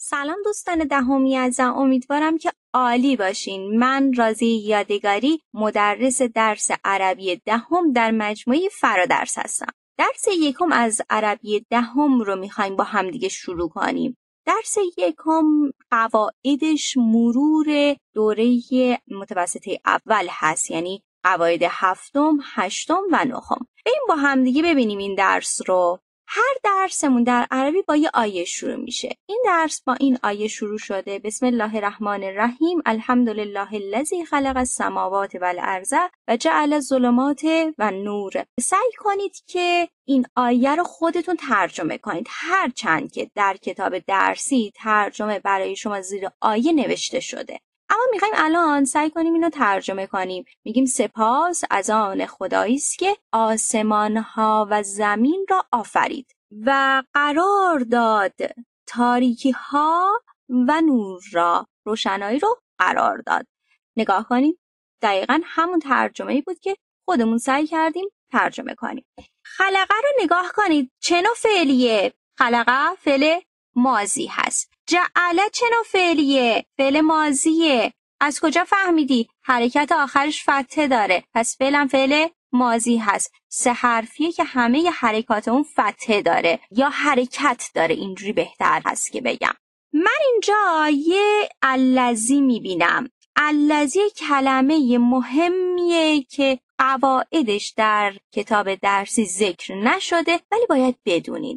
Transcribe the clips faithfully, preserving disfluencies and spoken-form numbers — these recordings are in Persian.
سلام دوستان دهمی ازم، امیدوارم که عالی باشین. من رازی یادگاری، مدرس درس عربی دهم در مجموعه فرادرس هستم. درس یکم از عربی دهم رو میخوایم با همدیگه شروع کنیم. درس یکم قواعدش مرور دوره متوسطه اول هست، یعنی قواعد هفتم، هشتم و نهم. بریم با همدیگه ببینیم این درس رو. هر درسمون در عربی با یه آیه شروع میشه. این درس با این آیه شروع شده: بسم الله الرحمن الرحیم، الحمدلله الذی خلق السماوات والارض و جعل الظلمات و نور. سعی کنید که این آیه رو خودتون ترجمه کنید، هرچند که در کتاب درسی ترجمه برای شما زیر آیه نوشته شده. اما میخوایم الان سعی کنیم اینو ترجمه کنیم. میگیم سپاس از آن خدایی است که آسمانها و زمین را آفرید و قرار داد تاریکی ها و نور را، روشنایی رو قرار داد. نگاه کنیم، دقیقاً همون ترجمه‌ای بود که خودمون سعی کردیم ترجمه کنیم. خلقه رو نگاه کنید، چه نوع فعلیه؟ خلقه فعل ماضی هست. جعله چه نوع فعلیه؟ فعل ماضیه. از کجا فهمیدی؟ حرکت آخرش فتحه داره، پس فعلم فعل ماضی هست. سه حرفیه که همه حرکات اون فتحه داره یا حرکت داره، اینجوری بهتر هست که بگم. من اینجا یه الذی میبینم. الذی کلمه مهمیه که قواعدش در کتاب درسی ذکر نشده، ولی باید بدونید.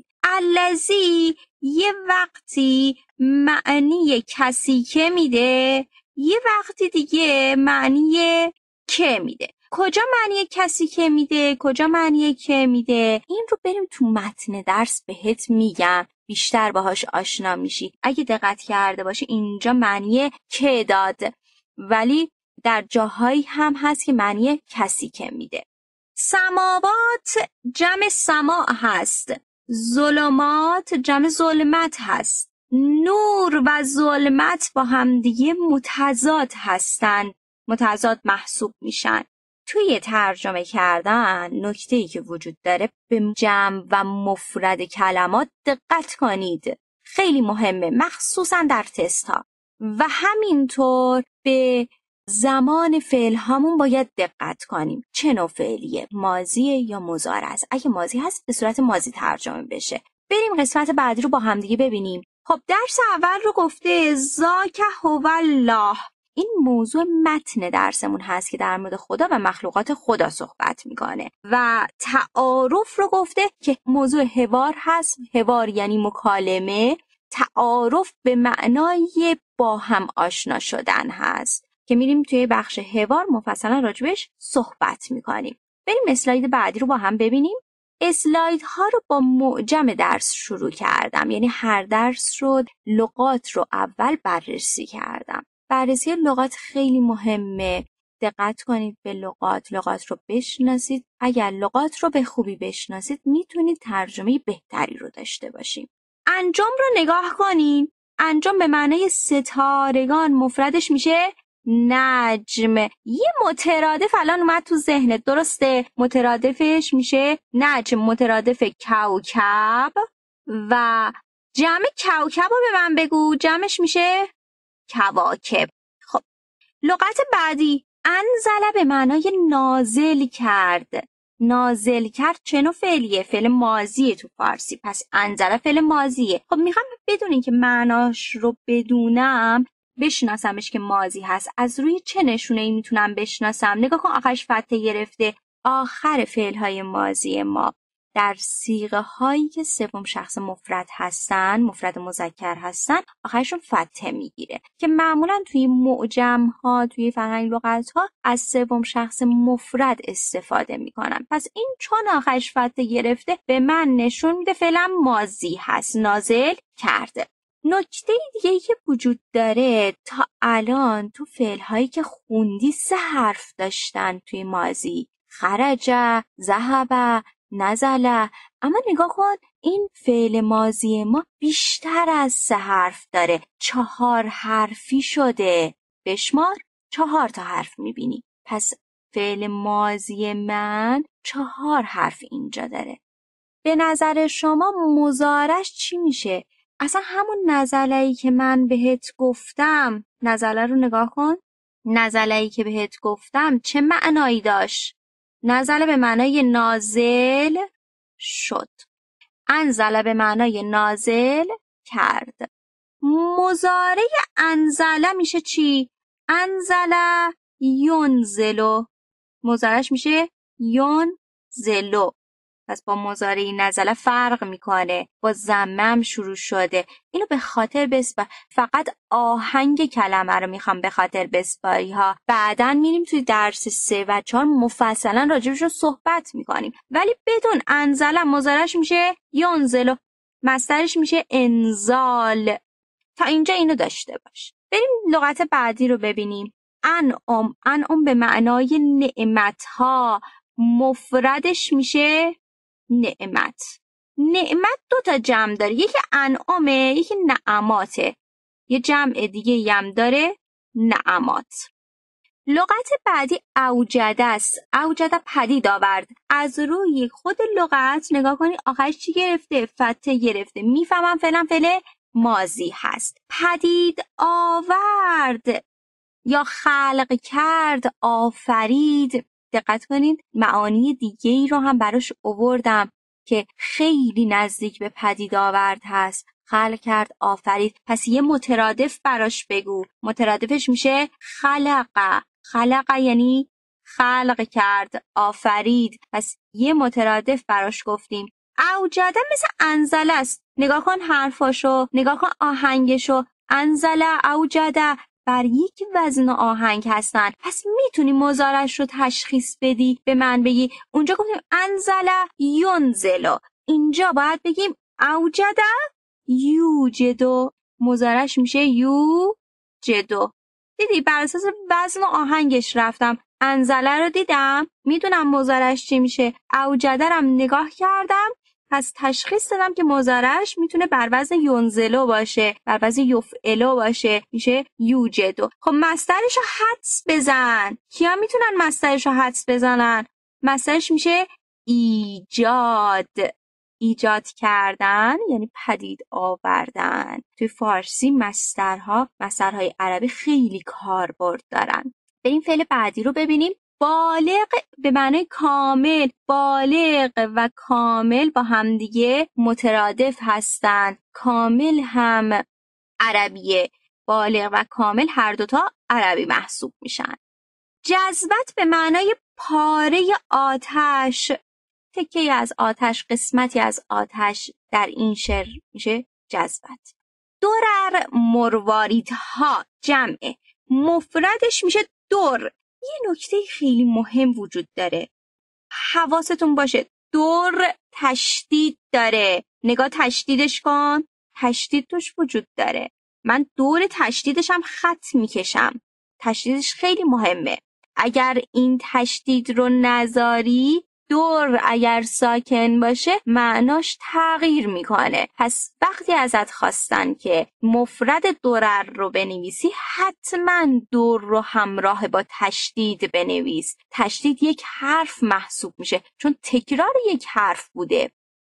الذی یه وقتی معنی کسی که میده، یه وقتی دیگه معنی که میده. کجا معنی کسی که میده، کجا معنی که میده، این رو بریم تو متن درس بهت میگم، بیشتر باهاش آشنا میشی. اگه دقت کرده باشی اینجا معنی که داد، ولی در جاهایی هم هست که معنی کسی که میده. سماوات جمع سماع هست، ظلمات جمع ظلمت هست. نور و ظلمت با هم دیگه متضاد هستن، متضاد محسوب میشن. توی ترجمه کردن نکته‌ای که وجود داره، به جمع و مفرد کلمات دقت کنید، خیلی مهمه، مخصوصا در تست ها. و همینطور به زمان فعل هامون باید دقت کنیم، چه نوع فعلیه، ماضیه یا مضارع است. اگه ماضی هست به صورت ماضی ترجمه بشه. بریم قسمت بعدی رو با هم دیگه ببینیم. خب درس اول رو گفته ذاک هو الله. این موضوع متن درسمون هست که در مورد خدا و مخلوقات خدا صحبت میکنه. و تعارف رو گفته که موضوع حوار هست. حوار یعنی مکالمه. تعارف به معنای با هم آشنا شدن هست که میریم توی بخش حوار مفصلا راجبش صحبت میکنیم. بریم اسلاید بعدی رو با هم ببینیم. اسلاید ها رو با معجم درس شروع کردم، یعنی هر درس رو لغات رو اول بررسی کردم. بررسی لغات خیلی مهمه، دقت کنید به لغات، لغات رو بشناسید. اگر لغات رو به خوبی بشناسید میتونید ترجمه بهتری رو داشته باشید. انجام رو نگاه کنین. انجام به معنای ستارگان مفردش میشه نجم. یه مترادف الان اومد تو ذهنت، درسته؟ مترادفش میشه نجم، مترادف کوکب. و جمع کوکب رو به من بگو، جمعش میشه کواکب. خب لغت بعدی، انزل به معنای نازل کرد. نازل کرد چه نوع فعلیه؟ فعل ماضیه تو فارسی، پس انزل فعل ماضیه. خب میخوام بدونین که معناش رو بدونم، بشناسمش که ماضی هست. از روی چه نشونه ای میتونم بشناسم؟ نگاه کن آخرش فتحه گرفته. آخر فعل های ماضی ما در صیغه هایی که سوم شخص مفرد هستن، مفرد مذکر هستن، آخرشون فتحه میگیره که معمولا توی معجم ها، توی فرهنگ لغت ها از سوم شخص مفرد استفاده میکنن. پس این چون آخرش فتحه گرفته به من نشون میده فعلا ماضی هست، نازل کرده. نکته دیگه ای که وجود داره، تا الان تو فعل هایی که خوندی سه حرف داشتن توی ماضی: خرج، ذهب، نزله. اما نگاه کن این فعل ماضی ما بیشتر از سه حرف داره، چهار حرفی شده. بشمار، چهار تا حرف میبینی. پس فعل ماضی من چهار حرف اینجا داره. به نظر شما مضارعش چی میشه؟ اصلا همون نزله‌ای که من بهت گفتم، نزله رو نگاه کن، نزله‌ای که بهت گفتم چه معنایی داشت؟ نزله به معنای نازل شد، انزله به معنای نازل کرد. مضارع انزله میشه چی؟ انزله ینزلو، مضارعش میشه ینزلو. پس با مضارع نزله فرق میکنه، با ضمه هم شروع شده. اینو به خاطر بسپار، فقط آهنگ کلمه رو میخوام به خاطر بسپاری ها. بعداً میریم توی درس سه و چهار مفصلا راجبش رو صحبت میکنیم. ولی بدون انزله مضارعش میشه ینزلو، مصدرش میشه انزال. تا اینجا اینو داشته باش. بریم لغت بعدی رو ببینیم. انعم، انعم به معنای نعمت ها، مفردش میشه نعمت. نعمت دو تا جمع داره، یکی انعامه یکی نعماته. یه جمع دیگه هم داره نعمات. لغت بعدی اوجده است. اوجده پدید آورد. از روی خود لغت نگاه کنی آخرش چی گرفته؟ فتحه گرفته. میفهمم فعلا فعل ماضی هست. پدید آورد یا خلق کرد، آفرید. دقت کنید معانی دیگه ای رو هم براش آوردم که خیلی نزدیک به پدید آورد هست. خلق کرد، آفرید. پس یه مترادف براش بگو. مترادفش میشه خلق. خلق یعنی خلق کرد، آفرید. پس یه مترادف براش گفتیم. اوجده مثل انزله است. نگاه کن حرفاشو، نگاه کن آهنگشو. انزله، اوجده بر یک وزن آهنگ هستن. پس میتونی مضارعش رو تشخیص بدی، به من بگی. اونجا گفتیم انزله ینزلو، اینجا باید بگیم اوجده یوجدو، مضارعش میشه یوجدو. دیدی بر اساس وزن و آهنگش رفتم. انزله رو دیدم، میدونم مضارعش چی میشه. اوجده رو نگاه کردم، پس تشخیص دادم که مضارعش میتونه بر وزن ینزلو باشه، بر وزن یفعلو باشه، میشه یوجدو. خب مصدرش رو حدس بزن. کیا میتونن مصدرش رو حدس بزنن؟ مصدرش میشه ایجاد. ایجاد کردن یعنی پدید آوردن. توی فارسی مصدرها، مصدرهای عربی خیلی کاربرد دارن. به این فعل بعدی رو ببینیم. بالغ به معنای کامل. بالغ و کامل با همدیگه مترادف هستن. کامل هم عربیه، بالغ و کامل هر دوتا عربی محسوب میشن. جذبت به معنای پاره آتش، تکه از آتش، قسمتی از آتش در این شعر میشه جذبت. درر مرواریدها جمعه، مفردش میشه در. یه نکته خیلی مهم وجود داره، حواستون باشه. در تشدید داره. نگاه تشدیدش کن، تشدید توش وجود داره. من دور تشدیدش هم خط میکشم. تشدیدش خیلی مهمه. اگر این تشدید رو نذاری، دور اگر ساکن باشه معناش تغییر میکنه. پس وقتی ازت خواستن که مفرد درر رو بنویسی، حتما دور رو همراه با تشدید بنویس. تشدید یک حرف محسوب میشه چون تکرار یک حرف بوده.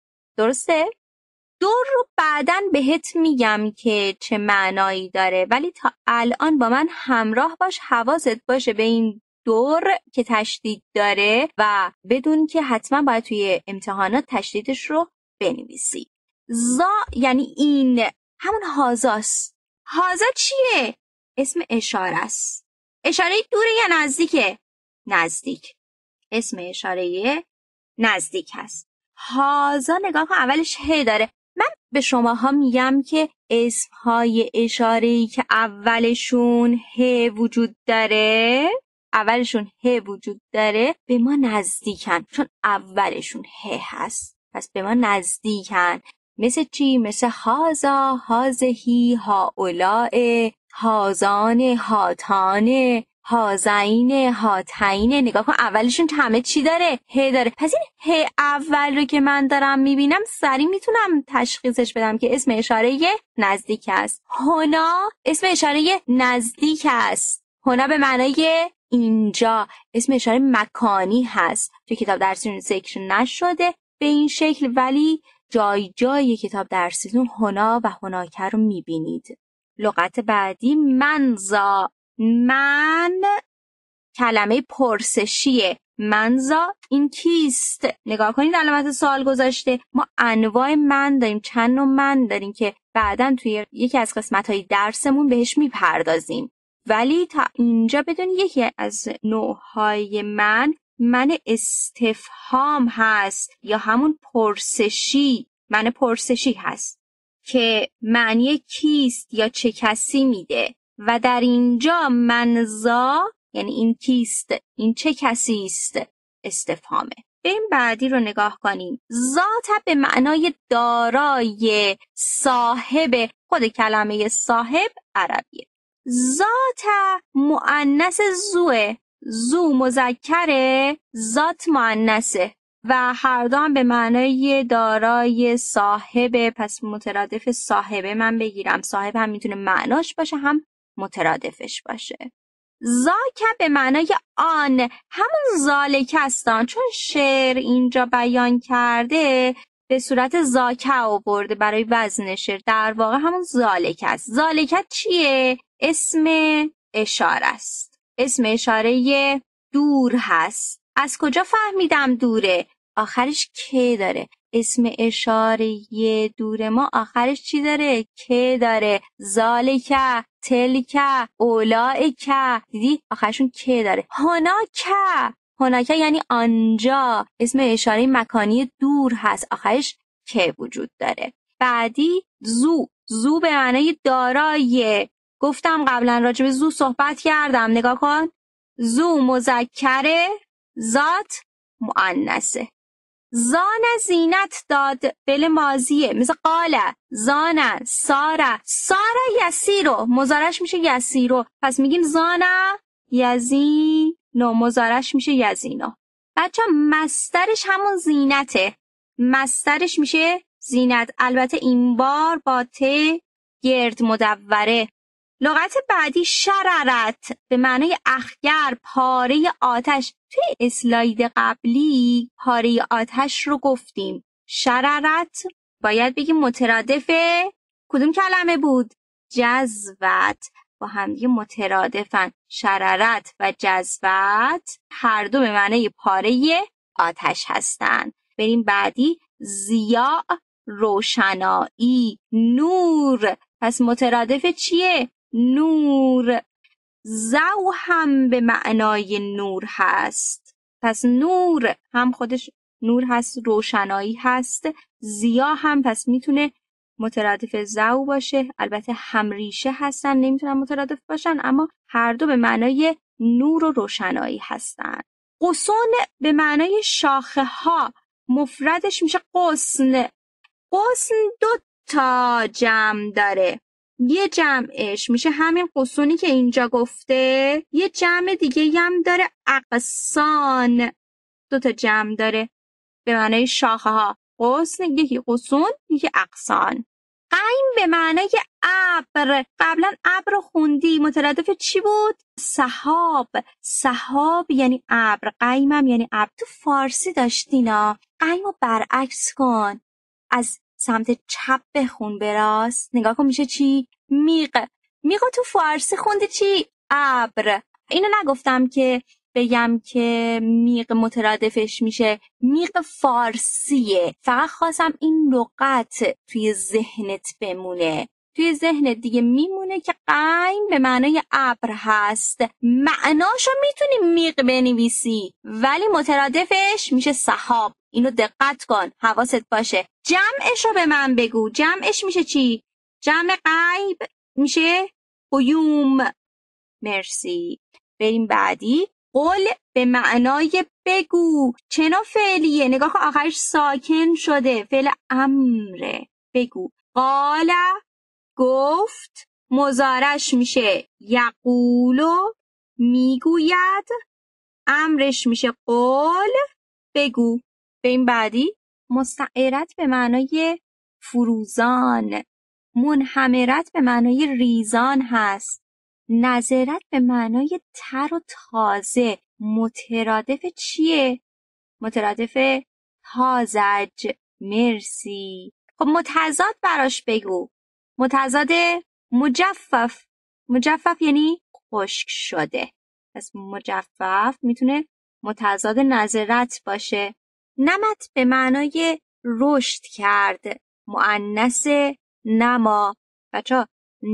درسته؟ دور رو بعداً بهت میگم که چه معنایی داره، ولی تا الان با من همراه باش. حواست باشه به این دور که تشدید داره و بدون که حتما باید توی امتحانات تشدیدش رو بنویسی. زا یعنی این، همون هازاست. هازا چیه؟ اسم اشاره است. اشاره دوره یا نزدیکه؟ نزدیک. اسم اشاره نزدیک هست. هازا نگاه کن اولش ه داره. من به شماها میگم که اسمهای اشاره‌ای که اولشون ه وجود داره، اولشون ه وجود داره به ما نزدیکن، چون اولشون ه هست. پس به ما نزدیکن. مثل چی؟ مثل هازا، هازهی، هاولائه، هازان، هاتانه، هازین، هاتین. نگاه کن اولشون همه چی داره؟ ه داره. پس این ه اول رو که من دارم میبینم سریع میتونم تشخیصش بدم که اسم اشاره نزدیک است. هنا اسم اشاره نزدیک است. هنا به معنای اینجا. اسم اشاره مکانی هست. تو کتاب درسی ذکر نشده به این شکل، ولی جای جای کتاب درسیتون هنا و هناکه رو میبینید. لغت بعدی منزا. من کلمه پرسشیه. منزا این کیست؟ نگاه کنید علامت سوال گذاشته. ما انواع من داریم، چند نوع من داریم که بعداً توی یکی از قسمت‌های درسمون بهش میپردازیم. ولی تا اینجا بدون یکی از نوع‌های من من استفهام هست یا همون پرسشی، من پرسشی هست که معنی کیست یا چه کسی میده و در اینجا منزا یعنی این کیست، این چه کسی است، استفهامه. بریم بعدی رو نگاه کنیم. ذات به معنای دارای، صاحب، خود کلمه صاحب عربیه. ذات مؤنث زوه، زو مذکره، ذات مؤنثه و هر دو هم به معنای دارای، صاحب. پس مترادف صاحبه من بگیرم. صاحب هم میتونه معناش باشه هم مترادفش باشه. ذاک به معنای آن، همون ذالک هستن، چون شعر اینجا بیان کرده به صورت ذاک آورده برای وزن شعر، در واقع همون ذالک است. ذالک چیه؟ اسم اشاره است، اسم اشاره دور هست. از کجا فهمیدم دوره؟ آخرش که داره. اسم اشاره دور ما آخرش چی داره؟ که داره. ذالک، تلک، اولائک، دیدی آخرشون که داره. هناک، هناک یعنی آنجا، اسم اشاره مکانی دور هست، آخرش که وجود داره. بعدی زو. زو به معنای دارای. گفتم قبلا راجع به زو صحبت کردم، نگاه کن. زو مذکره، ذات مؤنثه. زان زینت داد، فعل ماضیه، مثل قاله، زان، ساره، ساره یسیرو، مضارعش میشه یسیرو، پس میگیم زان یزینو، مضارعش میشه یزینو. بچه مصدرش همون زینته، مصدرش میشه زینت، البته این بار با ت گرد مدوره. لغت بعدی شررت به معنای اخگر، پاره آتش. توی اسلاید قبلی پاره آتش رو گفتیم. شررت باید بگیم مترادف کدوم کلمه بود؟ جذوت. با هم دیگه مترادفن. شررت و جذوت هر دو به معنای پاره آتش هستن. بریم بعدی. ضیاء روشنایی، نور. پس مترادف چیه؟ نور. زو هم به معنای نور هست، پس نور هم خودش نور هست، روشنایی هست. ضیا هم پس میتونه مترادف زو باشه، البته همریشه هستن نمیتونن مترادف باشن، اما هر دو به معنای نور و روشنایی هستن. غصون به معنای شاخه ها، مفردش میشه غصن. غصن دو تا جمع داره، یه جمعش میشه همین غصونی که اینجا گفته، یه جمع دیگه هم داره اقصان، دو تا جمع داره به معنای شاخه ها. غصن یکی غصون یکی اقصان. قیم به معنای ابر، قبلا ابر خوندی، مترادف چی بود؟ سحاب. سحاب یعنی ابر، قیم هم یعنی ابر. تو فارسی داشتینا، قیم رو برعکس کن، از سمت چپ بخون به راست، نگاه کن میشه چی؟ میغ. میغ تو فارسی خوندی چی؟ ابر. اینو نگفتم که بگم که میغ مترادفش میشه میغ فارسیه، فقط خواستم این لغت توی ذهنت بمونه، توی ذهنت دیگه میمونه که قیم به معنای ابر هست، معناشو میتونی میغ بنویسی ولی مترادفش میشه سحاب. اینو دقت کن، حواست باشه. جمعشو به من بگو، جمعش میشه چی؟ جمع غیب میشه قیوم. مرسی. بریم بعدی. قول به معنای بگو، چه نوع فعلیه؟ نگاه کن آخرش ساکن شده، فعل امره. بگو. قال گفت، مضارعش میشه یقولو میگوید، امرش میشه قول بگو. بریم بعدی. مستعرت به معنای فروزان، منهمرت به معنای ریزان هست، نظرت به معنای تر و تازه. مترادف چیه؟ مترادف تازج. مرسی. خب متضاد براش بگو. متضاد مجفف. مجفف یعنی خشک شده. پس مجفف میتونه متضاد نظرت باشه. نمت به معنای رشد کرد. مؤنث نما. بچه‌ها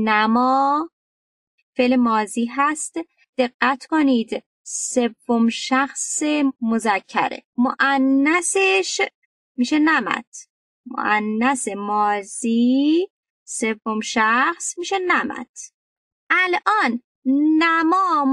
نما فعل ماضی هست. دقت کنید سوم شخص مذکره. مؤنثش میشه نمت. مؤنث ماضی سوم شخص میشه نمت. الان نما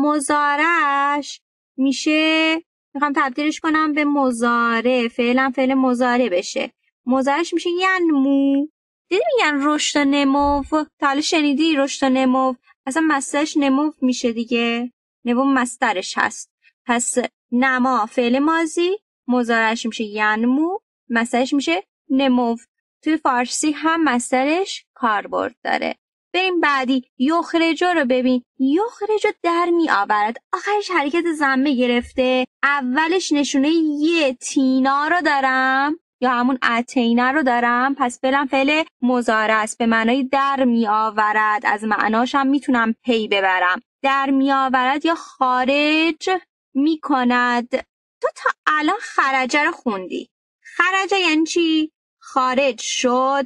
مضارعش میشه، میخوام تبدیلش کنم به مضارع، فعلا فعل مضارع بشه. مضارعش میشه ینمو. دیدی میگن رشد و نمو؟ تا حالا شنیدی رشد و نمو؟ اصلا مصدرش نمو میشه دیگه. نمو مصدرش هست. پس نما فعل ماضی، مضارعش میشه ینمو، مصدرش میشه نمو. توی فارسی هم مصدرش کاربرد داره. بریم بعدی. یخرجو رو ببین. یخرجو در می آورد. آخرش حرکت ضمه گرفته. اولش نشونه یه تینا رو دارم یا همون اتینا رو دارم. پس فعلا فعل مضارع است به معنای در می آورد. از معناش هم میتونم پی ببرم. در می آورد یا خارج می کند. تو تا الان خرجه رو خوندی. خرجه یعنی چی؟ خارج شد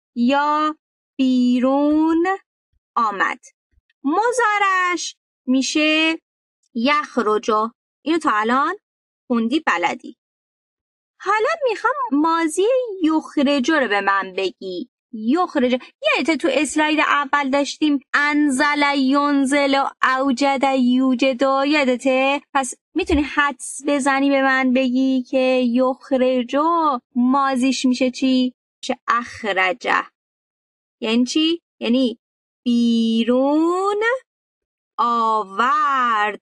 یا بیرون آمد. مضارعش میشه یخرجو. اینو تا الان خوندی بلدی. حالا میخوام ماضی یخرجو رو به من بگی. یخرجو یادته تو اسلاید اول داشتیم انزل ینزل و اوجد یوجد. یادته؟ پس میتونی حدس بزنی به من بگی که یخرجو ماضیش میشه چی؟ میشه اخرجه. یعنی چی؟ یعنی بیرون آورد،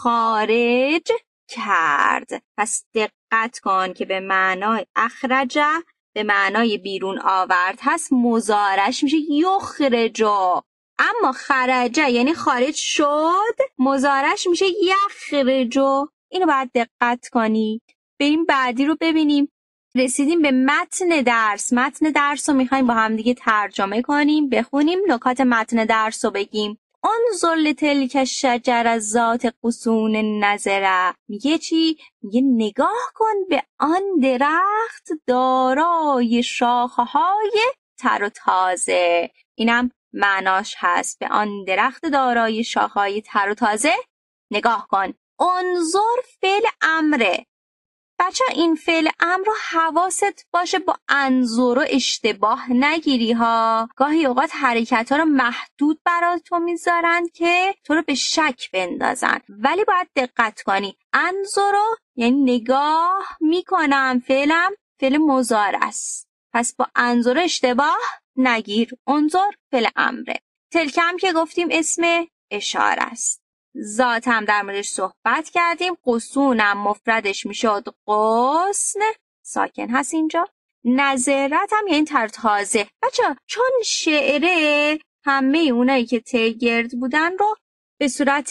خارج کرد. پس دقت کن که به معنای اخرجه به معنای بیرون آورد هست. مضارعش میشه یخرجو. اما خرجه یعنی خارج شد، مضارعش میشه یخرجو. اینو باید دقت کنی. بریم بعدی رو ببینیم. رسیدیم به متن درس. متن درس رو میخوایم با هم دیگه ترجمه کنیم، بخونیم، نکات متن درس رو بگیم. انظر لتلک الشجرة ذات غصون نضرة. میگه چی؟ میگه نگاه کن به آن درخت دارای شاخه‌های تر و تازه. اینم معناش هست. به آن درخت دارای شاخه‌های تر و تازه نگاه کن. انظر فعل امره. بچه این فعل امر رو حواست باشه با انظر اشتباه نگیری ها. گاهی اوقات حرکت ها رو محدود برای تو میذارن که تو رو به شک بندازن، ولی باید دقت کنی. انظر رو یعنی نگاه میکنم. فعلم فعل مضارع است، پس با انظر اشتباه نگیر. انظر فعل امره. تلکم که گفتیم اسم اشاره است. ذات هم در موردش صحبت کردیم. غصونم مفردش میشد غصن، ساکن هست اینجا. نظرت هم یعنی تر تازه. بچه چون شعره همه اونایی که تگرد بودن رو به صورت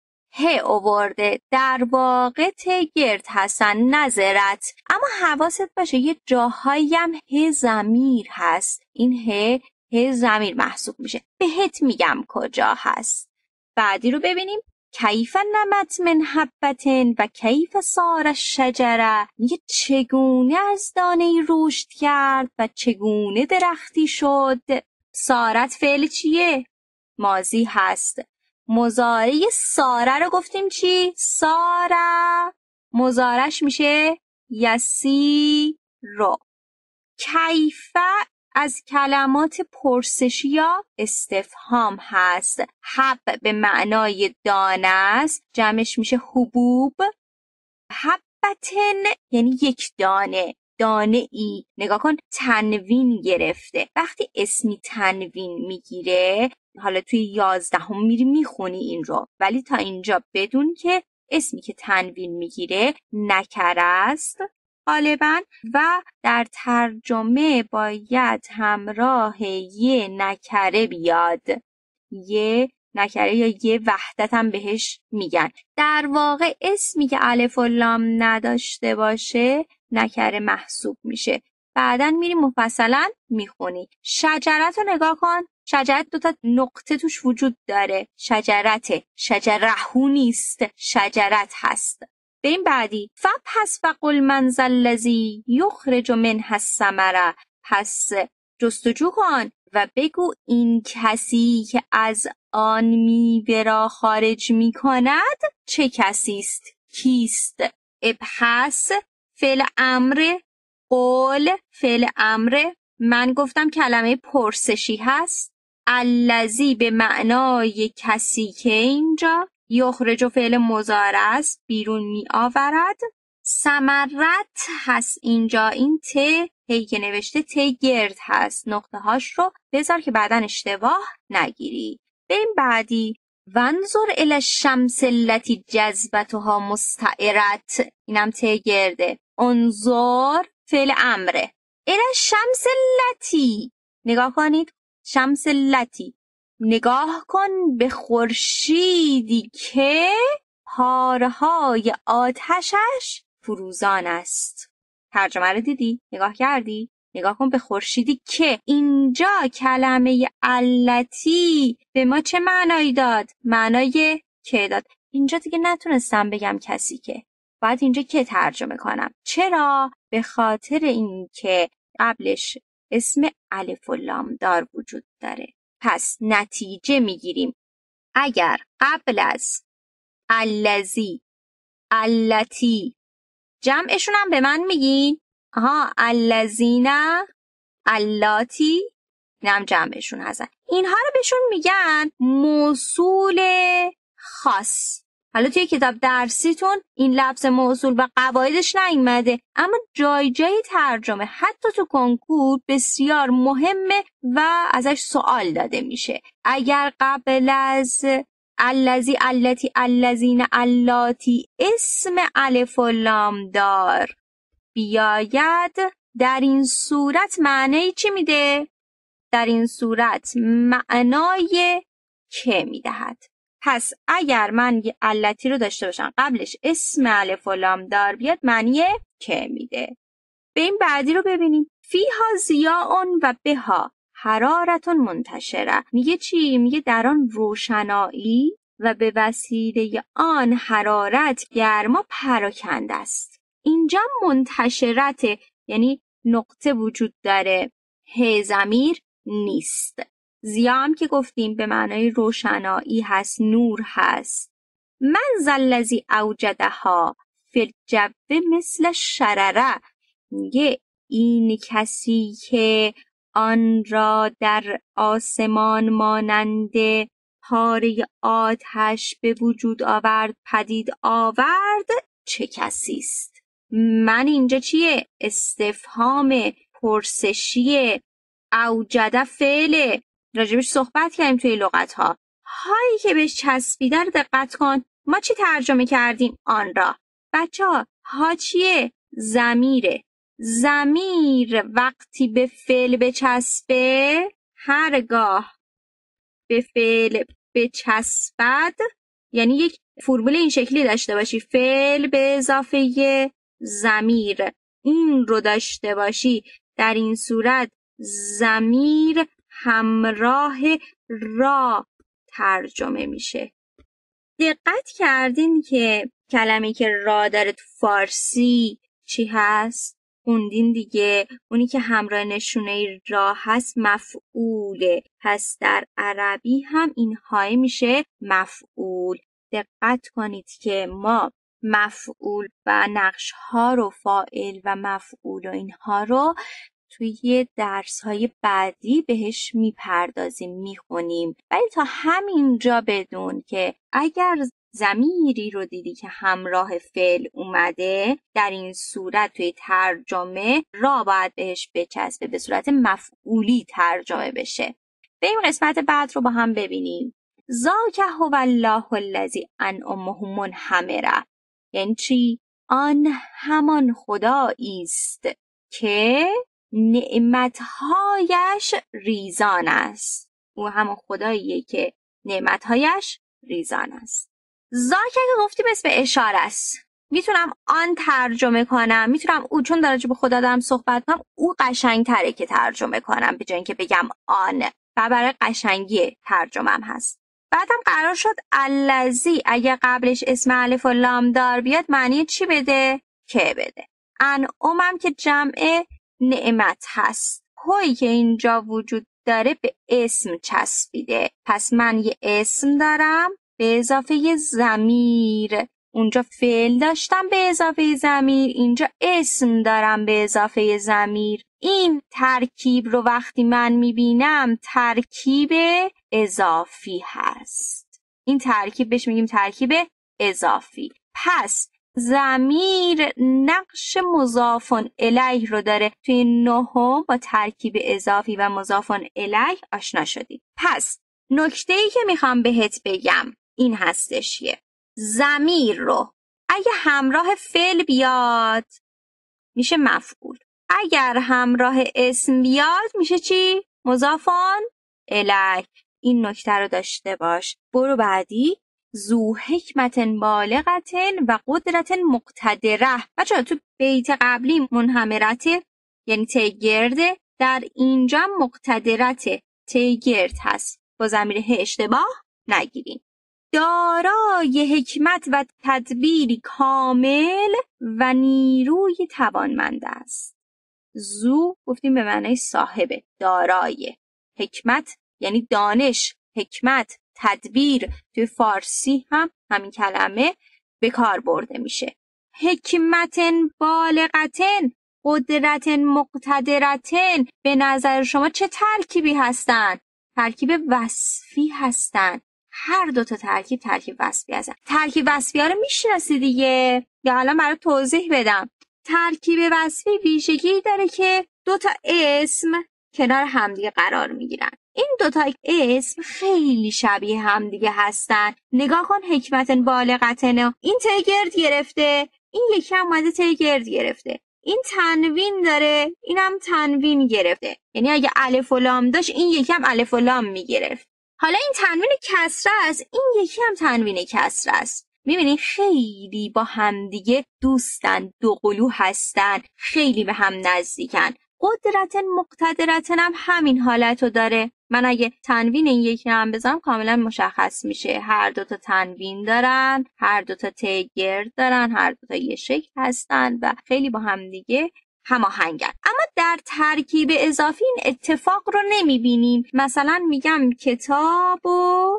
ه آورده، در واقع تگرد هستن نظرت. اما حواست باشه یه جاهایی هم ه ضمیر هست. این ه ه ضمیر محسوب میشه. بهت میگم کجا هست. بعدی رو ببینیم. کیف نمت من حبتن و کیف صار الشجره. میگه چگونه از دانه رشد کرد و چگونه درختی شد. صارت فعل چیه؟ ماضی هست. مضارع ساره رو گفتیم چی؟ ساره. مضارعش میشه یسی رو. کیف از کلمات پرسشی یا استفهام هست. حب به معنای دانه است، جمعش میشه حبوب. حبتن یعنی یک دانه، دانه ای. نگاه کن تنوین گرفته. وقتی اسمی تنوین میگیره، حالا توی یازدهم میری میخونی این رو، ولی تا اینجا بدون که اسمی که تنوین میگیره نکره است غالباً و در ترجمه باید همراه یه نکره بیاد. یه نکره یا یه وحدت هم بهش میگن. در واقع اسمی که الف و لام نداشته باشه نکره محسوب میشه. بعداً میری مفصلاً میخونی. شجرت رو نگاه کن. شجرت دوتا نقطه توش وجود داره. شجرته، شجرهو نیست، شجرت هست. بریم بعدی. فبحث فقل من ذا الذی یخرج منها الثمره. پس جستجو کن و بگو این کسی که از آن میوه را خارج میکند چه کسی است؟ کیست؟ ابحث فعل امر، قول فعل امر. من گفتم کلمه پرسشی هست. الذی به معنای کسی که اینجا، یخرج فعل مضارع است، بیرون می آورد. ثمرت هست اینجا، این ت هی که نوشته ت گرد هست، نقطه هاش رو بذار که بعداً اشتباه نگیری. بریم بعدی. وانظر الی الشمس التي جذبتها مستعرت، اینم ت گرده. انظر فعل امره. الی الشمس التي، نگاه کنید، شمس التي، نگاه کن به خورشیدی که پارهای آتشش فروزان است. ترجمه رو دیدی؟ نگاه کردی؟ نگاه کن به خورشیدی که. اینجا کلمه التی به ما چه معنایی داد؟ معنای که داد. اینجا دیگه نتونستم بگم کسی که، باید اینجا که ترجمه کنم. چرا؟ به خاطر اینکه قبلش اسم الف و لام دار وجود داره. پس نتیجه میگیریم اگر قبل از الذی، التی، جمعشون هم به من میگین؟ آها، الذین، اللاتی، اینم جمعشون هستن. اینها رو بهشون میگن موصول خاص. حالا توی کتاب درسیتون این لفظ موصول و قواعدش نیومده، اما جای جای ترجمه حتی تو کنکور بسیار مهمه و ازش سوال داده میشه. اگر قبل از الذی، التی، الذین، اللاتی اسم الف و لام دار بیاید، در این صورت معنی چی میده؟ در این صورت معنای که میدهد. پس اگر من یه التی رو داشته باشم قبلش اسم الف و لام دار بیاد، معنی که میده. به این بعدی رو ببینیم. فیها ضیاء و بها حرارت منتشره. میگه چی؟ میگه در آن روشنایی و به وسیله آن حرارت، گرما پراکنده است. اینجا منتشرت، یعنی نقطه وجود داره، ه ضمیر نیست. ضیا هم که گفتیم به معنای روشنایی هست، نور هست. من ذا الذی اوجدها فی الجو مثل الشرره. میگه این کسی که آن را در آسمان مانند پاره آتش به وجود آورد، پدید آورد، چه کسی است؟ من اینجا چیه؟ استفهام پرسشیه. اوجده فعل، راجبش صحبت کردیم توی لغت ها. هایی که بهش چسبیده رو دقت کن. ما چی ترجمه کردیم آن را؟ بچه ها، ها چیه؟ ضمیره. ضمیر وقتی به فعل بچسبه، هرگاه به فعل بچسبد، یعنی یک فرمول این شکلی داشته باشی، فعل به اضافه ضمیر، این رو داشته باشی، در این صورت ضمیر همراه را ترجمه میشه. دقت کردین که کلمه که را داره تو فارسی چی هست؟ خوندین دیگه، اونی که همراه نشونه را هست مفعوله. پس در عربی هم این های میشه مفعول. دقت کنید که ما مفعول و نقش ها رو، فاعل و مفعول و اینها رو توی درس های بعدی بهش میپردازیم، میخونیم. ولی تا همینجا بدون که اگر ضمیری رو دیدی که همراه فعل اومده، در این صورت توی ترجمه را باید بهش بچسبه، به صورت مفعولی ترجمه بشه. بریم قسمت بعد رو با هم ببینیم. ذاک هو الله الذی انعمه منهمره. یعنی چی؟ آن همان خدایی است که نعمتهایش ریزان است. او همون خداییه که نعمتهایش ریزان است. ذاک که گفتیم اسم اشاره است. میتونم آن ترجمه کنم، میتونم او، چون در به خدا دارم صحبت کنم او قشنگ تره که ترجمه کنم به جای اینکه بگم آن، و برای قشنگی ترجمم هست. بعدم قرار شد الذی اگه قبلش اسم الف و لام دار بیاد معنی چی بده؟ که بده. انعمم که جمع نعمت هست، هویی که اینجا وجود داره به اسم چسبیده، پس من یه اسم دارم به اضافه یه ضمیر. اونجا فعل داشتم به اضافه ضمیر، اینجا اسم دارم به اضافه ضمیر. این ترکیب رو وقتی من میبینم ترکیب اضافی هست. این ترکیب بهش میگیم ترکیب اضافی. پس ضمیر نقش مضاف الیه رو داره. توی نهم با ترکیب اضافی و مضاف الیه آشنا شدید. پس نکته‌ای که میخوام بهت بگم این هستش که ضمیر رو اگه همراه فعل بیاد میشه مفعول، اگر همراه اسم بیاد میشه چی؟ مضاف الیه. این نکته رو داشته باش. برو بعدی. ذو حکمت بالغت و قدرت مقتدره. بچه‌ها تو بیت قبلی منهمرته یعنی تگرده، در اینجا مقتدرته تگرد هست، با ضمیر ه اشتباه نگیرین. دارای حکمت و تدبیری کامل و نیروی توانمند است. ذو گفتیم به معنای صاحبه، دارای. حکمت یعنی دانش، حکمت، تدبیر. توی فارسی هم همین کلمه به کار برده میشه. حکمت بالغتن، قدرت مقتدرتن، به نظر شما چه ترکیبی هستن؟ ترکیب وصفی هستن. هر دو تا ترکیب ترکیب وصفی هستن. ترکیب وصفی ها رو میشناسی دیگه، یا الان برای توضیح بدم. ترکیب وصفی ویژگی داره که دو تا اسم کنار همدیگه قرار میگیرن. این دو تا اسم خیلی شبیه همدیگه هستن. نگاه کن، حکمت بالغتن، این تگرد گرفته، این یکی هم اومده تگرد گرفته. این تنوین داره، اینم تنوین گرفته. یعنی اگه الف و لام داشت این یکی هم الف و لام میگرفت. حالا این تنوین کسره است، این یکی هم تنوین کسره است. میبینی خیلی با همدیگه دوستن، دو قلو هستن، خیلی به هم نزدیکن. قدرت مقتدرتن هم همین حالتو داره. من اگه تنوین این یکی هم بذارم کاملا مشخص میشه. هر دوتا تنوین دارن، هر دوتا تگرد دارن، هر دوتا یه شکل هستن و خیلی با همدیگه هماهنگن. اما در ترکیب اضافی این اتفاق رو نمیبینیم. مثلا میگم کتاب و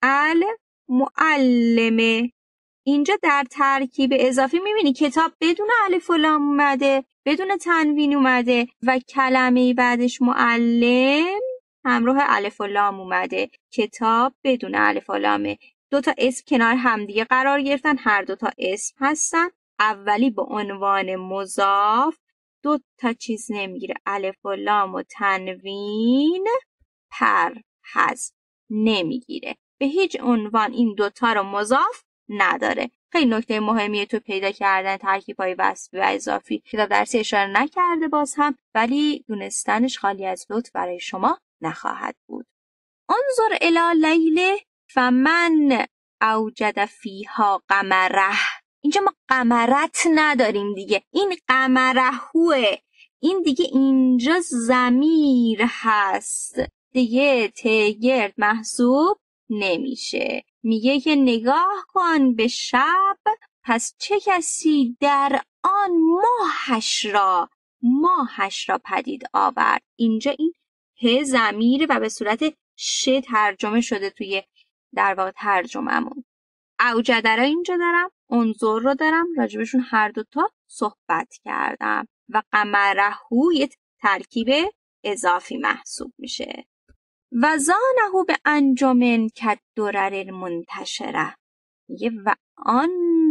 المعلمه، اینجا در ترکیب اضافی میبینی کتاب بدون الف و لام اومده، بدون تنوین اومده و کلمه بعدش معلم همراه الف و لام اومده. کتاب بدون الف و لامه. دو تا اسم کنار همدیگه قرار گرفتن، هر دو تا اسم هستن. اولی به عنوان مضاف دو تا چیز نمیگیره، الف و لام و تنوین پر حذف نمیگیره. به هیچ عنوان این دوتا رو مضاف نداره. خیلی نکته مهمیه تو پیدا کردن ترکیب‌های وصفی و اضافی. کتاب درسی اشاره نکرده باز هم، ولی دونستنش خالی از لطف برای شما نخواهد بود. انظر الی لیله فمن اوجد فیها قمره. اینجا ما قمرت نداریم دیگه، این قمرهوه. این دیگه اینجا ضمیر هست دیگه، تگرد محسوب نمیشه. میگه که نگاه کن به شب، پس چه کسی در آن ماهش را ماهش را پدید آورد. اینجا این ه ضمیره و به صورت ش ترجمه شده توی در واقع ترجمه‌مون. اوجده را اینجا دارم، انظر رو دارم، راجبشون هر دوتا صحبت کردم و قمرهو یه ترکیب اضافی محسوب میشه. و زانه به انجمن کالدرر المنتشره، میگه و آن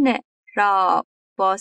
را با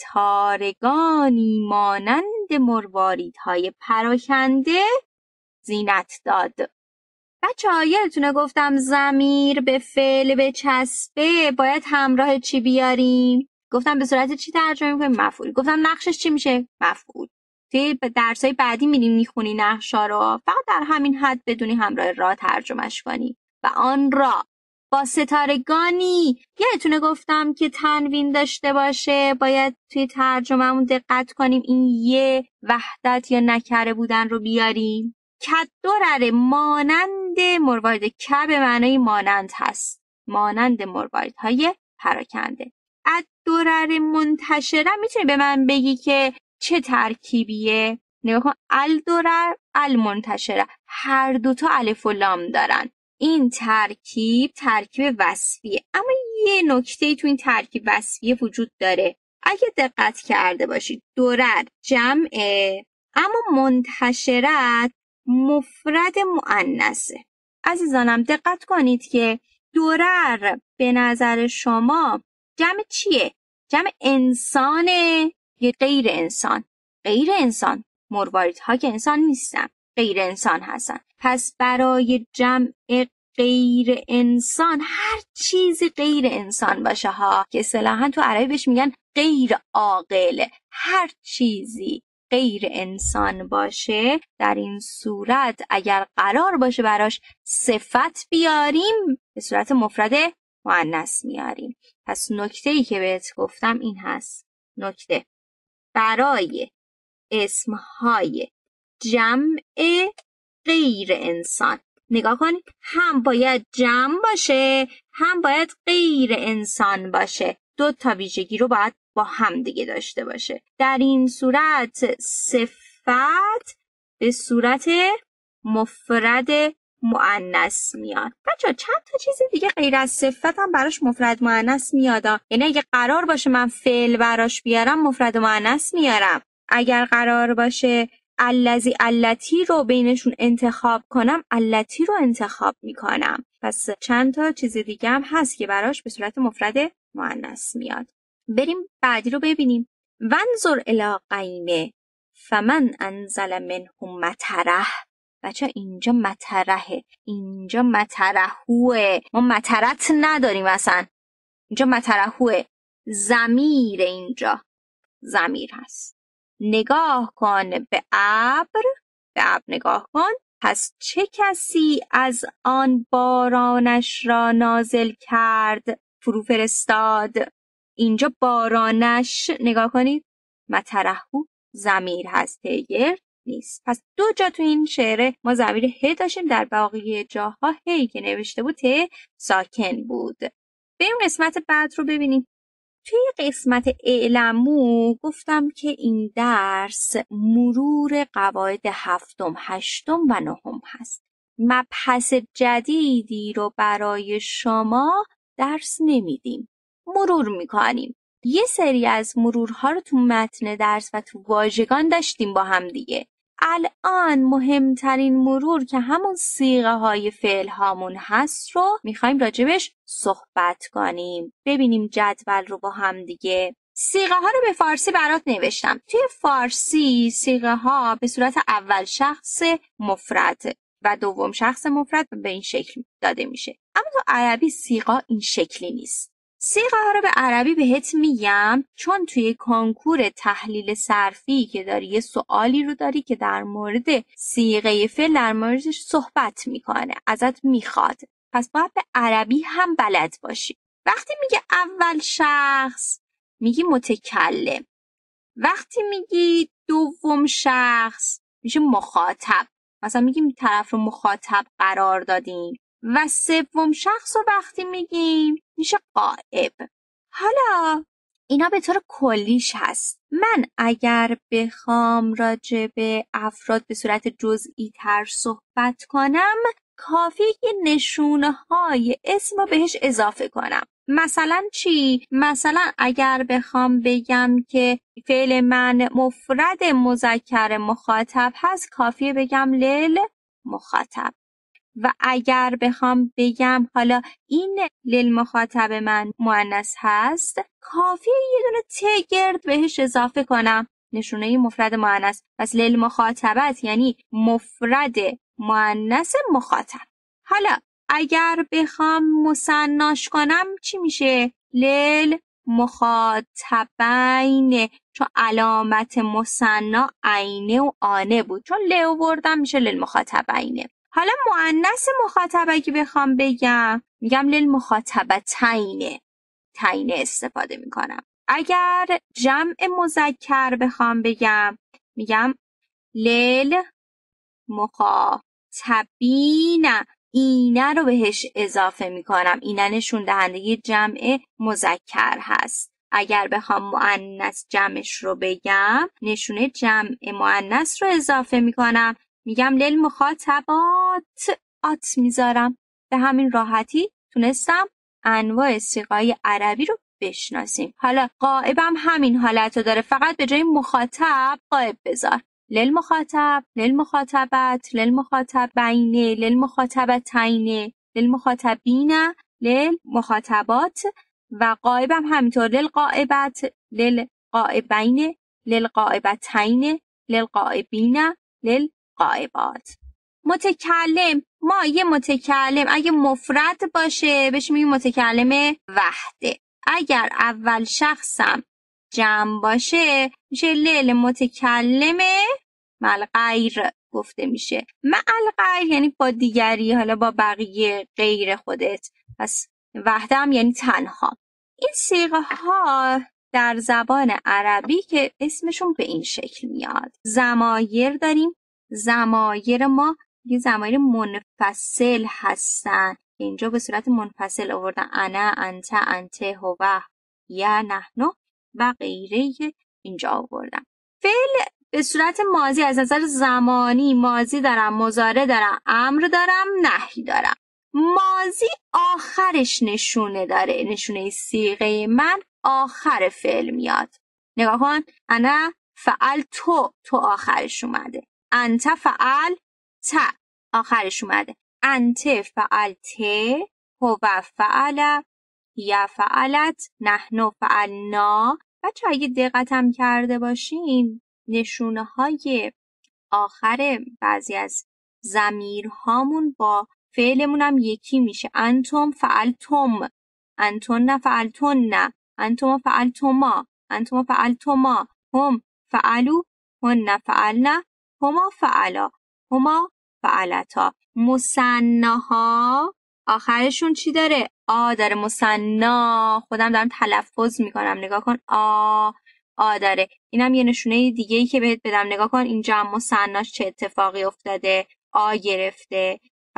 ستارگانی مانند مرواریدهای پراکنده زینت داد. بچه ها یادتونه گفتم ضمیر به فعل به چسبه باید همراه چی بیاریم؟ گفتم به صورت چی ترجمه میکنیم؟ مفعول. گفتم نقشش چی میشه؟ مفعول. توی درسای بعدی میریم میخونی نقشا رو، فقط در همین حد بدونی همراه را ترجمهش کنی. و آن را با ستارگانی. یادتونه گفتم که تنوین داشته باشه باید توی ترجمه‌مون دقت کنیم این یه وحدت یا نکره بودن رو بیاریم. کدرره مانند مروارید، که به معنای مانند هست، مانند مروارید پراکنده. الدرر منتشره میتونی به من بگی که چه ترکیبیه؟ نگاه کن، الدرر المنتشره، هر دوتا الف و لام دارن. این ترکیب ترکیب وصفیه، اما یه نکته تو این ترکیب وصفیه وجود داره. اگه دقت کرده باشید درر جمعه اما منتشرت مفرد مؤنثه. عزیزانم دقت کنید که درر به نظر شما جمع چیه؟ جمع انسانه یا غیر انسان؟ غیر انسان. مرواریدها که انسان نیستن، غیر انسان هستن. پس برای جمع غیر انسان هر چیزی غیر انسان باشه ها، که اصطلاحاً تو عربی بهش میگن غیر عاقل، هر چیزی غیر انسان باشه در این صورت اگر قرار باشه براش صفت بیاریم به صورت مفرد مؤنث میاریم. پس نکته‌ای که بهت گفتم این هست، نکته برای اسمهای جمع غیر انسان نگاه کنید، هم باید جمع باشه هم باید غیر انسان باشه، دو تا ویژگی رو باید با هم دیگه داشته باشه. در این صورت صفت به صورت مفرد مؤنث میاد. بچه‌ها چند تا چیز دیگه غیر از صفت هم براش مفرد مؤنث میاد. یعنی اگه قرار باشه من فعل براش بیارم مفرد مؤنث میارم. اگر قرار باشه الذی التی رو بینشون انتخاب کنم التی رو انتخاب میکنم. پس چند تا چیز دیگه هم هست که براش به صورت مفرد مؤنث میاد. بریم بعدی رو ببینیم. وانظر الی قیمه فمن انزل منهم مطره. بچه اینجا مطرحه، اینجا مطرحوه، ما مطرت نداریم اصلا، اینجا مطرحوه، ضمیر اینجا ضمیر هست. نگاه کن به ابر، به ابر نگاه کن. پس چه کسی از آن بارانش را نازل کرد فرو فرستاد؟ اینجا بارانش نگاه کنید مطرحو ضمیر هست، تگر نیست. پس دو جا تو این شعر ما ضمیر ه داشتیم، در باقی جاها هی که نوشته بود ته ساکن بود. بریم قسمت بعد رو ببینیم. توی قسمت اعلمو گفتم که این درس مرور قواعد هفتم، هشتم و نهم هست. مبحث جدیدی رو برای شما درس نمیدیم، مرور میکنیم. یه سری از مرورها رو تو متن درس و تو واژگان داشتیم با هم دیگه. الان مهمترین مرور که همون صیغه های فعل هامون هست رو میخوایم راجبش صحبت کنیم. ببینیم جدول رو با هم دیگه. صیغه ها رو به فارسی برات نوشتم. توی فارسی صیغه ها به صورت اول شخص مفرد و دوم شخص مفرد به این شکل داده میشه. اما تو عربی صیغه این شکلی نیست. صیغه ها رو به عربی بهت میگم چون توی کنکور تحلیل صرفی که داری یه سوالی رو داری که در مورد صیغه فعل در موردش صحبت میکنه، ازت میخواد. پس باید به عربی هم بلد باشی. وقتی میگه اول شخص میگی متکلم، وقتی میگی دوم شخص میشه مخاطب، مثلا میگیم طرف رو مخاطب قرار دادیم، و سوم شخص رو وقتی میگیم میشه غائب. حالا اینا به طور کلیش هست. من اگر بخوام راجع به افراد به صورت جزئی تر صحبت کنم کافیه که نشونه های اسم رو بهش اضافه کنم. مثلا چی؟ مثلا اگر بخوام بگم که فعل من مفرد مذکر مخاطب هست کافیه بگم لیل مخاطب. و اگر بخوام بگم حالا این لیل مخاطب من مؤنث هست کافیه یه دونه ت گرد بهش اضافه کنم، نشونه مفرد مؤنث. پس لیل مخاطبت یعنی مفرد مؤنث مخاطب. حالا اگر بخوام مثناش کنم چی میشه؟ لیل مخاطبین، چون علامت مثنا عینه و آنه بود، چون ل آوردم میشه لیل مخاطبینه. حالا مؤنث مخاطب اگه بخوام بگم میگم للمخاطبتین، تعیین استفاده میکنم. اگر جمع مذکر بخوام بگم میگم لل مخاطبین، اینه رو بهش اضافه میکنم، اینه نشون دهنده جمع مذکر هست. اگر بخوام مؤنث جمعش رو بگم نشونه جمع مؤنث رو اضافه میکنم، میگم للمخاطبات، آت میذارم. به همین راحتی تونستم انواع صیغه‌های عربی رو بشناسیم. حالا غائبم همین حالت رو داره، فقط به جای مخاطب غائب بذار. للمخاطب، للمخاطبت، للمخاطبین، للمخاطبتین، للمخاطبین، للمخاطبات. و غائبم همینطور، للغائبت، للغائبین، للغائبتین، للغائبین، للغائبات. متکلم، ما یه متکلم اگه مفرد باشه بهش میگیم متکلم وحده. اگر اول شخصم جمع باشه میشه لیل متکلمه مع غیر گفته میشه. مع غیر یعنی با دیگری، حالا با بقیه غیر خودت. پس وحده هم یعنی تنها. این صیغه ها در زبان عربی که اسمشون به این شکل میاد. ضمایر داریم، ضمایر ما یه ضمایر منفصل هستن که اینجا به صورت منفصل آوردن، انا، انت، انت، هو، یا، نحن و غیره اینجا آوردن. فعل به صورت ماضی از نظر زمانی ماضی دارم، مضارع دارم، امر دارم، نهی دارم. ماضی آخرش نشونه داره، نشونه صیغه من آخر فعل میاد. نگاه کن، انا فعل تو، تو آخرش اومده. انت فعل ت آخرش اومده. انت فعل ت، هو فعل، یا فعلت، نحن فعلنا. بچه اگه دقتم کرده باشین نشونه های آخر بعضی از ضمیرهامون با فعلمون هم یکی میشه. انتم فعلتم، انتن فعلتن، انتم فعلتما، انتم فعلتما، هم فعلو، هن فعلن، هما فعلا، هما فعلتا. مثناها آخرشون چی داره؟ آ داره. مثنا خودم دارم تلفظ میکنم، نگاه کن، آ آ داره. اینم یه نشونه دیگه ای که بهت بدم، نگاه کن اینجا هم مثناش چه اتفاقی افتاده، آ گرفته.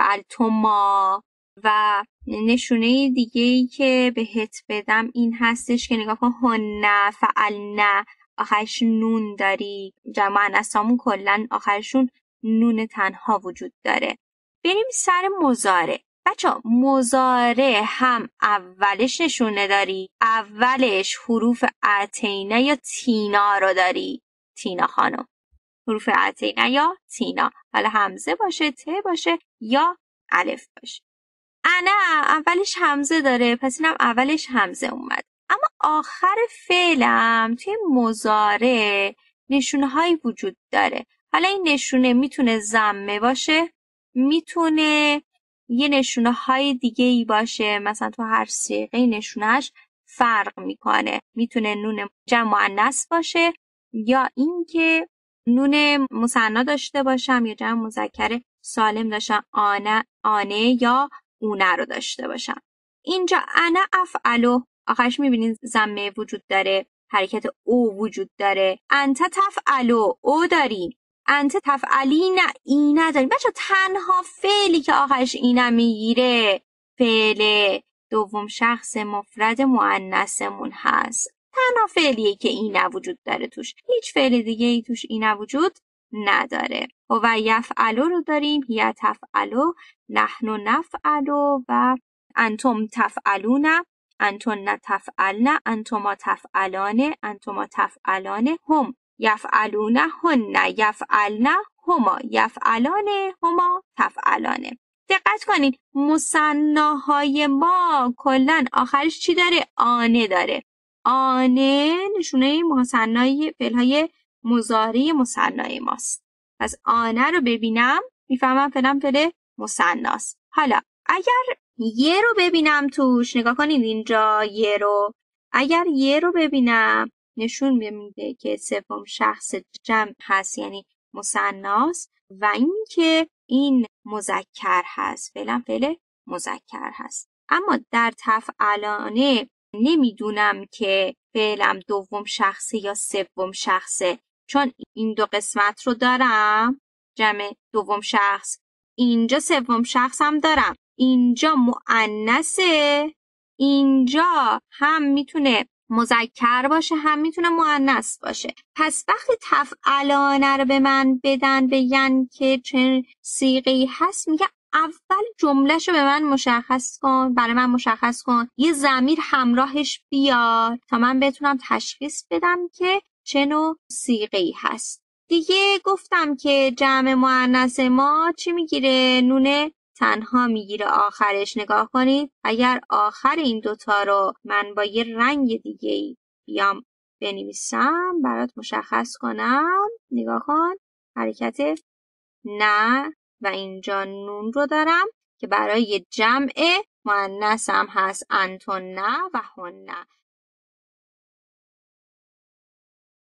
فعلتما. و نشونه دیگه ای که بهت بدم این هستش که نگاه کن، هن فعلن آخرش نون داری. جمع مؤنثامون کلا آخرشون نون تنها وجود داره. بریم سر مضارع. بچه مضارع هم اولش نشونه داری، اولش حروف اتینه یا تینا رو داری. تینا خانم، حروف اتینه یا تینا، حالا همزه باشه، ت باشه یا الف باشه. انا اولش همزه داره، پس اینم اولش همزه اومد. اما آخر فعلم توی مضارع نشونه هایی وجود داره. حالا این نشونه میتونه ضمه باشه، میتونه یه نشونه های دیگه ای باشه، مثلا تو هر صیغه نشونهش فرق میکنه. میتونه نون جمع مؤنث باشه یا اینکه نون مثنی داشته باشم یا جمع مذکر سالم داشتم، آنه، آنه یا اونه رو داشته باشم. اینجا انا افعلو آخرش میبینین ضمه وجود داره، حرکت او وجود داره. انت تفعلو او داریم، انت تفعلین ای نداریم. بچه تنها فعلی که آخرش اینه میگیره فعل دوم شخص مفرد مؤنثمون هست. تنها فعلیه که اینه وجود داره توش، هیچ فعل دیگه ای توش اینه وجود نداره. و یفعلو رو داریم، یا تفعلو، نحن نفعلو و انتم تفعلون، انتن تفعلن، انتما تفعلان، انتما تفعلان، هم یفعلون، هن یفعلن، هما یفعلان، هما تفعلان. دقت کنید مثناهای ما کلن آخرش چی داره؟ آنه داره. آنه نشونه مثنای فعلهای مضارع مثنای ماست. پس آنه رو ببینم میفهمم فعلا فعل مثناست. حالا اگر یه رو ببینم توش، نگاه کنید اینجا یه رو، اگر یه رو ببینم نشون میده که سوم شخص جمع هست، یعنی مثناست. و اینکه این مذکر هست، فعلا فعل مذکر هست. اما در تفعلانه نمیدونم که فعلم دوم شخصه یا سوم شخصه، چون این دو قسمت رو دارم، جمع دوم شخص، اینجا سوم شخص هم دارم، اینجا مؤنثه، اینجا هم میتونه مذکر باشه هم میتونه مؤنث باشه. پس وقتی تفعلانه رو به من بدن بگن که چه صیغه‌ای هست، میگه اول جملهشو به من مشخص کن، برای من مشخص کن، یه ضمیر همراهش بیار تا من بتونم تشخیص بدم که چه نوع صیغه‌ای هست. دیگه گفتم که جمع مؤنث ما چی میگیره؟ نون تنها میگیره آخرش. نگاه کنید اگر آخر این دوتا رو من با یه رنگ دیگه‌ای بیام بنویسم برات مشخص کنم، نگاه کن، حرکت نه و اینجا نون رو دارم که برای جمع مؤنث هم هست، انتن نه و هن نه.